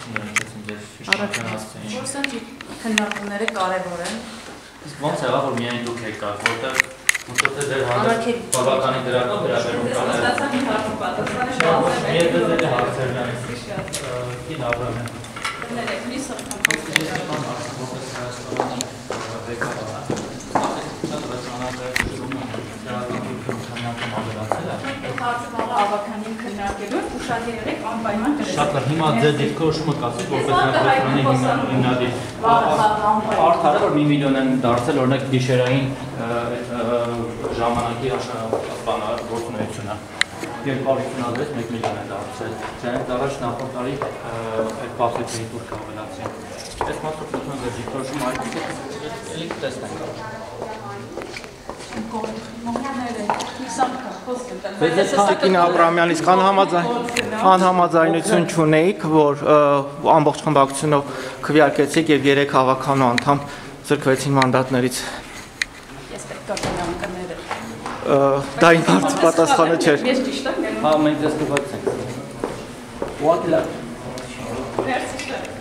Որսանջի քննարկումները կարևոր են։ Իսկ ոնց եղավ, որ միայն դուք եկաք, որտեղ դեր հանդեպ բավականին դրական վերաբերում կան։ Ստացան մի հարցը պատասխանը Եթե դեր հարցերն են։ Կին Աբրամյան։ ներեք, մի սրտան ավականին քննարկելու ուշադիր եղեք անպայման կրեք։ Շատ լավ, հիմա ձեր դիրքորոշումը կասեք, որպես հանրապետարանի հիմնադիր։ Արդարը, որ 1 միլիոն են դարձել, օրինակ գիշերային ժամանակի գործունեությունը։ 256 1 միլիոն են դարձել։ Դրանից առաջ նախորդ տարի այդ բախեցին դուրս ավելացին։ Այս մասնավորությունը ձեր դիրքորոշումը այդպես էլի տեսնենք։ Տիկին Աբրամյան, իսկ անհամաձայնություն չունեիք, որ ամբողջ խմբակցությունով քվեարկեցիք եւ 3 հավաքանու անդամ զրկվեցին մանդատներից։ Ես պետք է կրկնեմ կները։ Դա իմ հարցի պատասխանը չէր։ Ես ճիշտ եմ։ Հա, մենք դες կվացենք։ Ուղղակի լավ։ Մերսի։